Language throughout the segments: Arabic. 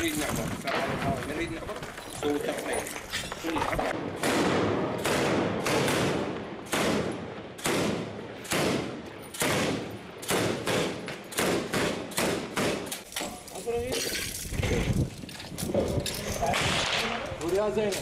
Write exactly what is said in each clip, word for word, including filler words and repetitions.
نريد نعبر نريد نعبر سووا تقطيع كل عبر. يا زينب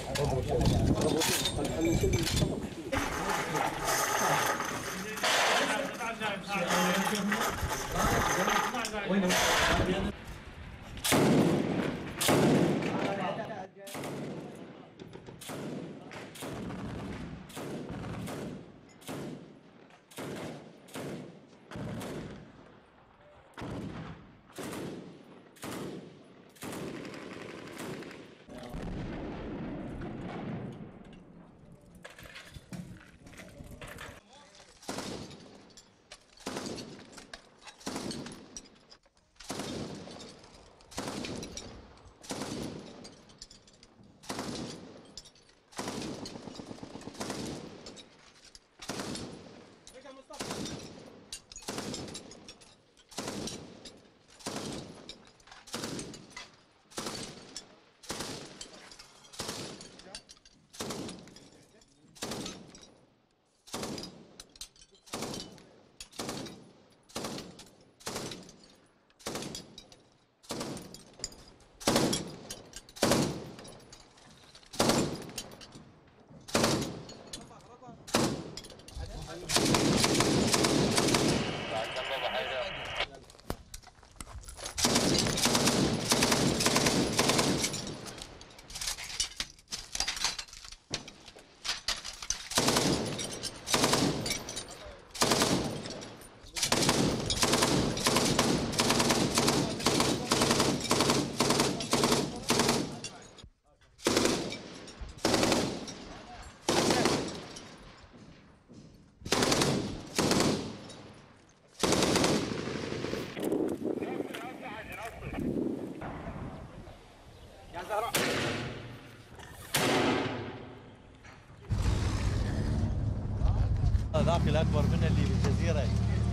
ذاك الاكبر منه اللي بالجزيره.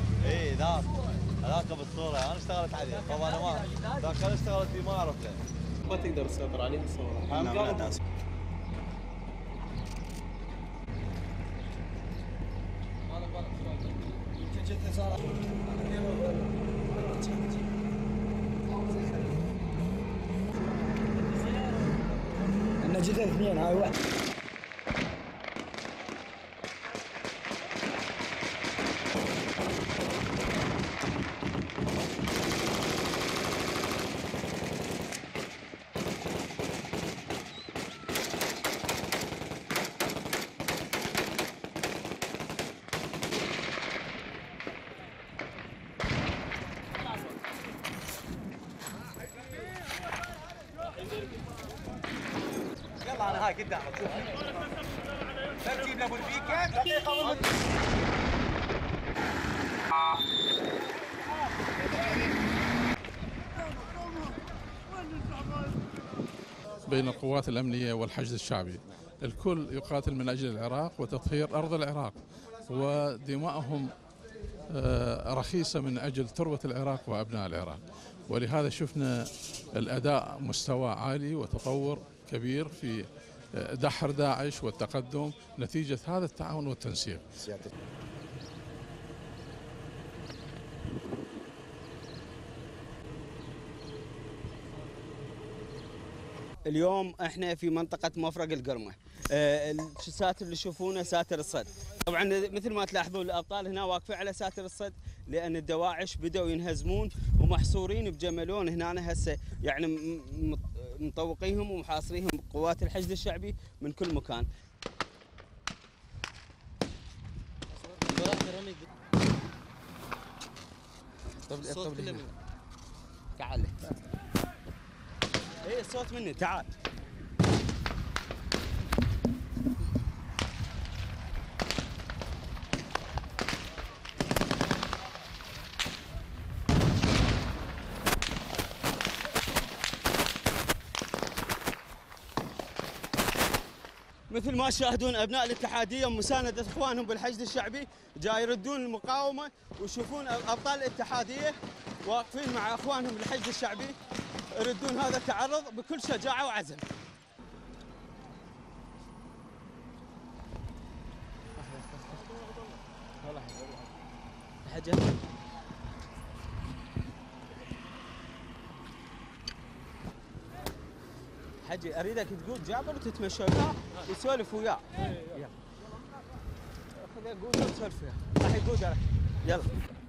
اي ذاك هذاك بالصوره انا اشتغلت عليه. طبعا انا ما ذاك انا اشتغلت فيه ما عرفته. ما تقدر تسيطر عليه بالصوره. انا انا جيت اثنين هاي واحد. يلا انا هاي قدامك شوف. تجيب ابو البيكه دقيقه. بين القوات الأمنية والحشد الشعبي، الكل يقاتل من أجل العراق وتطهير أرض العراق، ودماءهم رخيصة من أجل ثروة العراق وأبناء العراق. ولهذا شفنا الأداء مستوى عالي وتطور كبير في دحر داعش والتقدم نتيجة هذا التعاون والتنسيق. اليوم احنا في منطقة مفرق القرمة. آه الساتر اللي تشوفونه ساتر الصد. طبعا مثل ما تلاحظون الابطال هنا واقفين على ساتر الصد لان الدواعش بدأوا ينهزمون ومحصورين بجملون هنا هسه، يعني مطوقيهم ومحاصريهم قوات الحشد الشعبي من كل مكان. الصوت كله مني. تعال. ايه الصوت مني تعال. مثل ما تشاهدون ابناء الاتحاديه ومسانده اخوانهم بالحشد الشعبي جاي يردون المقاومه، ويشوفون ابطال الاتحاديه واقفين مع اخوانهم بالحشد الشعبي يردون هذا التعرض بكل شجاعة وعزم. حاجة حجي اريدك تقول جابر وتتمشى وياه وتسولف وياه. يلا خذ قول وتسولف وياه. راح يقول لك يلا.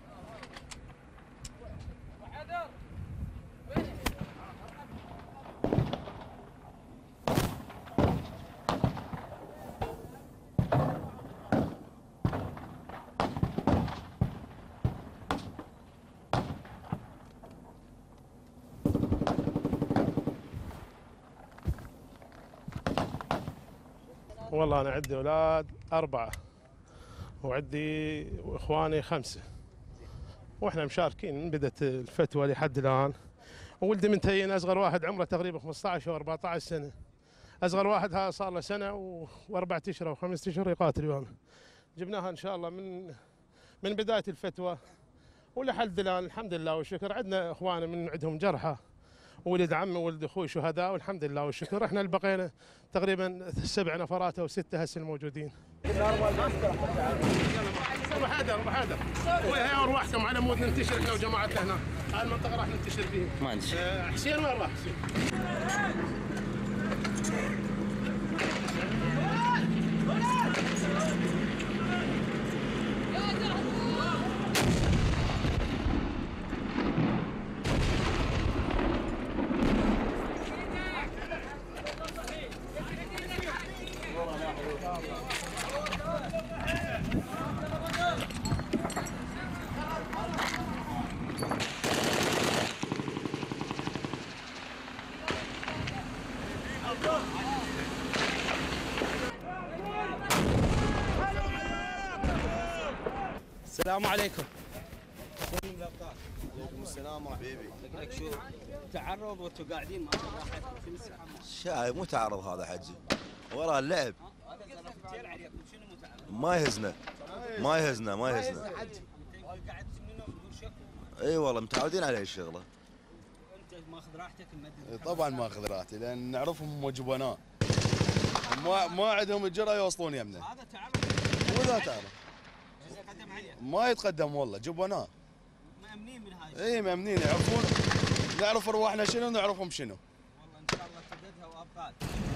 والله أنا عندي أولاد أربعة وعندي إخواني خمسة، وإحنا مشاركين من بدأت الفتوى لحد الآن. وولدي منتهيين، أصغر واحد عمره تقريبا خمسة عشر أو أربعة عشر سنة، أصغر واحد ها صار له سنة وأربعة أشهر أو خمسة أشهر يقاتل ويانا. جبناها إن شاء الله من من بداية الفتوى ولحد الآن الحمد لله والشكر. عندنا إخواننا من عندهم جرحى، ولد عمي وولد اخوي شهداء والحمد لله والشكر. احنا اللي بقينا تقريبا سبع نفرات او سته هسه الموجودين. ابو حيدر ابو حيدر وين ارواحكم على مود ننتشر احنا وجماعتنا هنا، هاي المنطقه راح ننتشر فيها. ما عندي أه حسين وين راح حسين؟ السلام عليكم. عليكم السلام حبيبي. لك شو تعرض وانتم قاعدين مع راحتكم في الساحه؟ شاي مو تعرض هذا حجي، وراه اللعب. هذا زلفتين عليكم شنو متعرض؟ ما يهزنا ما يهزنا ما يهزنا. قاعد تسمونه بدون شك. اي والله متعودين على هالشغله. وانت ماخذ راحتك المدد؟ طبعا ماخذ راحتي لان نعرفهم وجبناء، ما ما عندهم الجرأه يوصلون يمنا. هذا تعرض مو ذا تعرض يتقدم عليه. ما يتقدم والله، جبناء. مأمنين من هاي. اي مأمنين، يعرفون، نعرف ارواحنا شنو ونعرفهم شنو. والله ان شاء الله تددها وابطال.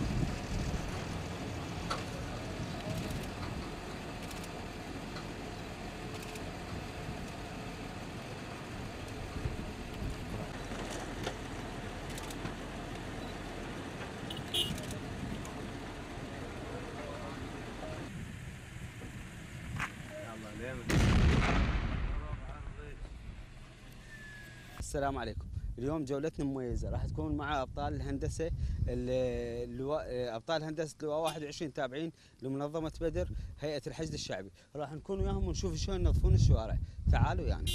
السلام عليكم. اليوم جولتنا مميزه، راح تكون مع ابطال الهندسه اللواء، ابطال هندسه لواء واحد وعشرين تابعين لمنظمه بدر هيئه الحشد الشعبي. راح نكون وياهم ونشوف شلون ينظفون الشوارع. تعالوا يعني.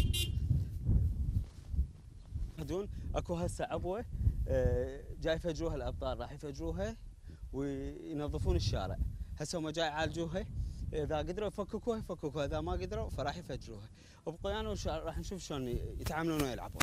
هدون اكو هسه عبوه جاي يفجروها الابطال، راح يفجروها وينظفون الشارع. هسه هم جاي يعالجوها، اذا قدروا يفككوها يفككوها، اذا ما قدروا فراح يفجروها. وبقوا انا راح نشوف شلون يتعاملون ويلعبون.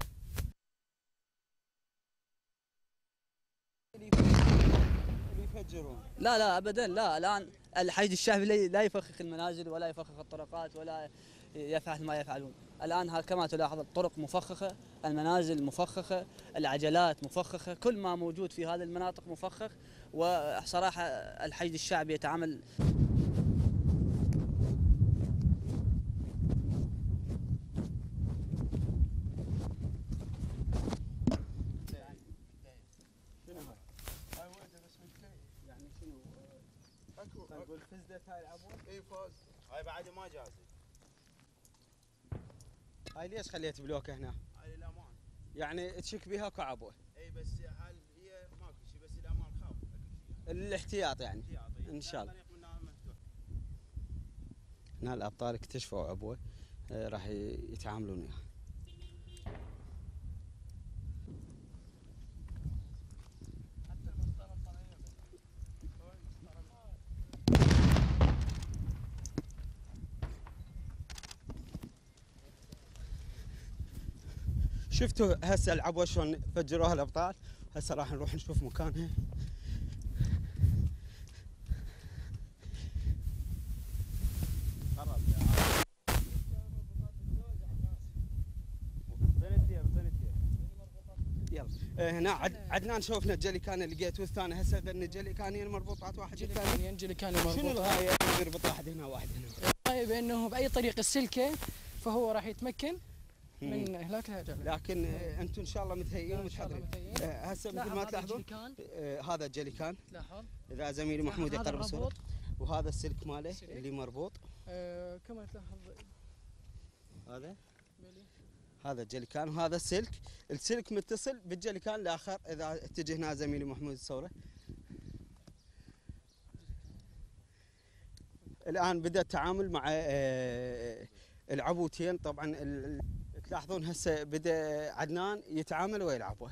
يفجرون. لا لا ابدا، لا. الان الحشد الشعبي لا يفخخ المنازل ولا يفخخ الطرقات ولا يفعل ما يفعلون. الان كما تلاحظ الطرق مفخخه، المنازل مفخخه، العجلات مفخخه، كل ما موجود في هذه المناطق مفخخ. وصراحه الحشد الشعبي يتعامل نقول فزدت هاي العبوه؟ اي فاز، هاي بعد ما جازت. هاي ليش خليت بلوكه هنا؟ هاي الامان. يعني تشك بها اكو عبوه؟ اي بس هل هي ماكو شيء، بس الامان خاف الاحتياط يعني. احتياطي ان شاء الله. هنا الابطال اكتشفوا عبوه راح يتعاملون وياها. شفتوا هسه العبوه شلون فجروها الابطال. هسه راح نروح نشوف مكانها. يلا هنا عد... عدنان شوفنا الجليكان اللي لقيته الثاني. هسه ذن جليكانين مربوطات واحد جليكانين جليكانين مربوطات. شنو الغايه يربط واحد هنا واحد هنا؟ الغايه بانه باي طريقه السلكه فهو راح يتمكن من اهلاك العجله. لكن انتم ان شاء الله متهيئين ومتحضرين. هسه مثل ما تلاحظون هذا الجليكان تلاحظ اذا زميلي محمود يقرب الصوره، وهذا السلك ماله اللي مربوط. آه كما تلاحظ هذا هذا الجليكان وهذا السلك. السلك متصل بالجليكان الاخر. اذا اتجه هنا زميلي محمود الصوره. الان بدا التعامل مع العبوتين. طبعا تلاحظون هسه بدا عدنان يتعامل ويلعبه.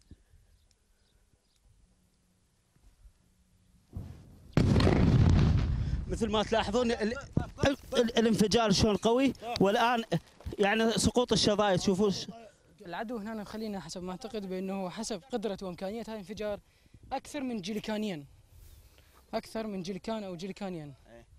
مثل ما تلاحظون الانفجار شلون قوي، والان يعني سقوط الشظايا. تشوفون العدو هنا خلينا حسب ما اعتقد بانه حسب قدره وامكانيه هذا الانفجار اكثر من جليكانيين، اكثر من جليكان او جليكانيين.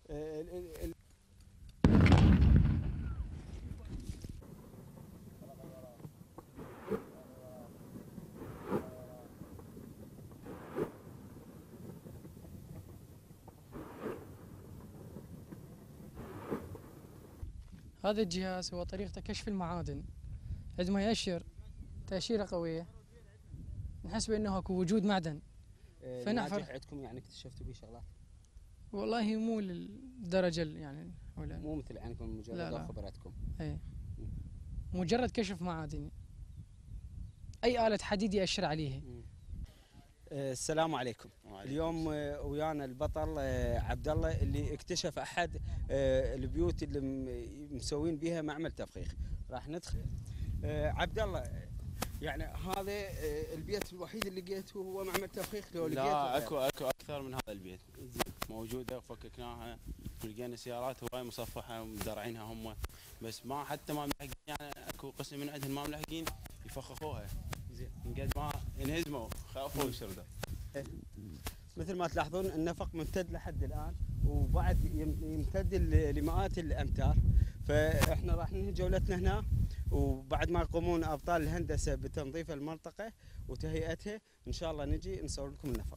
هذا الجهاز هو طريقة كشف المعادن. عندما يأشر تأشيرة قوية نحس بأنه اكو وجود معدن. فنحفر عندكم يعني اكتشفتوا به شغلات؟ والله مو للدرجة يعني ولا مو مثل عندكم مجرد خبراتكم. اي مجرد كشف معادن. أي آلة حديد يأشر عليها. السلام عليكم. اليوم ويانا البطل عبد الله اللي اكتشف احد البيوت اللي مسوين بها معمل تفخيخ. راح ندخل. عبد الله يعني هذا البيت الوحيد اللي لقيته هو معمل تفخيخ لو لقيته؟ لا اكو اكو اكثر من هذا البيت موجوده وفككناها ولقينا سيارات هواي مصفحه ومدرعينها هم، بس ما حتى ما ملحقين يعني اكو قسم من عندهم ما ملحقين يفخخوها. زين من قد ما انهزموا خافوا وشردوا. مثل ما تلاحظون النفق ممتد لحد الان وبعد يمتد لمئات الامتار. فاحنا راح ننهي جولتنا هنا، وبعد ما يقومون ابطال الهندسه بتنظيف المنطقه وتهيئتها ان شاء الله نجي نصور لكم النفق.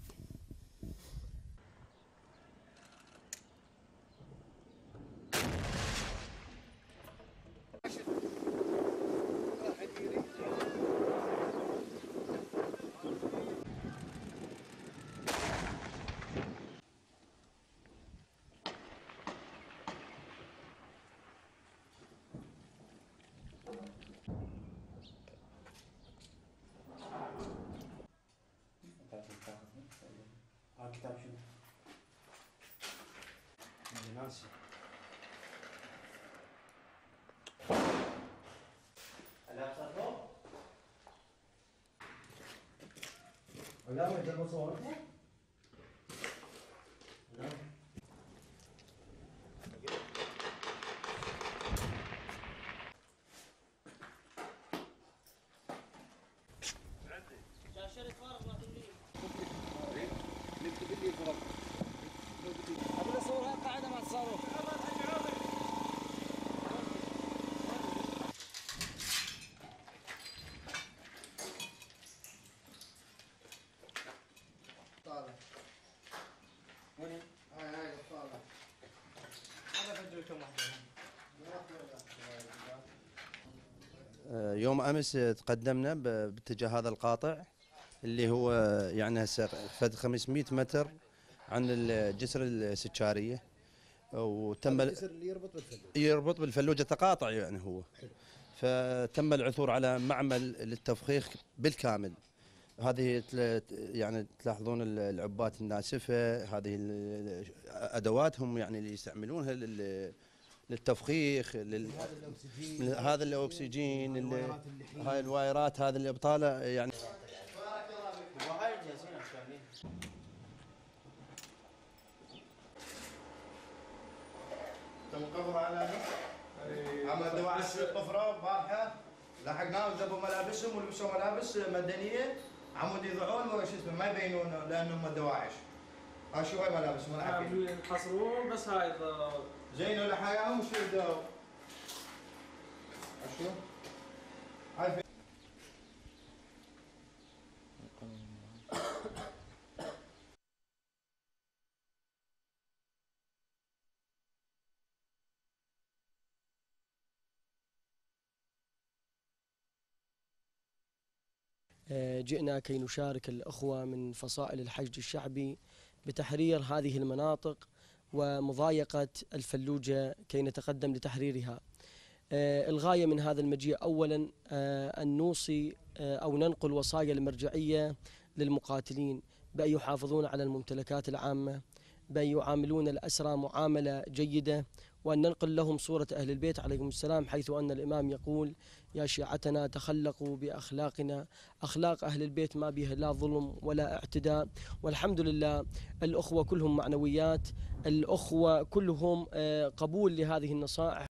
كتاب شنو؟ ناسي. ولا ما تبغى صورتها؟ لا. يوم امس تقدمنا باتجاه هذا القاطع اللي هو يعني هسه فد خمسمئة متر عن الجسر السكاريه، وتم الجسر اللي يربط بالفلوجه يربط بالفلوجه تقاطع يعني هو. فتم العثور على معمل للتفخيخ بالكامل. هذه يعني تلاحظون العبات الناسفه، هذه ادواتهم يعني اللي يستعملونها للتفخيخ، لل... هذا الاكسجين، هاي الوايرات، هذه الابطاله يعني. تم قبض على عمل دواعي الطفره بارحه لحقناهم ذبوا ملابسهم ولبسوا ملابس مدنيه عمود يضعون وش اسمه ما يبينون لانهم دواعش. ها شو هاي ملابس ملعبين يحصرون بس هاي زينوا لحياهم وشو يبدأوا. شو؟ هاي جئنا كي نشارك الأخوة من فصائل الحشد الشعبي بتحرير هذه المناطق ومضايقة الفلوجة كي نتقدم لتحريرها. الغاية من هذا المجيء أولا أن نوصي أو ننقل وصايا المرجعية للمقاتلين بأن يحافظون على الممتلكات العامة، بأن يعاملون الأسرى معاملة جيدة، وأن ننقل لهم صورة أهل البيت عليهم السلام، حيث أن الإمام يقول: يا شيعتنا تخلقوا بأخلاقنا، أخلاق أهل البيت ما بها لا ظلم ولا اعتداء. والحمد لله الأخوة كلهم معنويات، الأخوة كلهم قبول لهذه النصائح.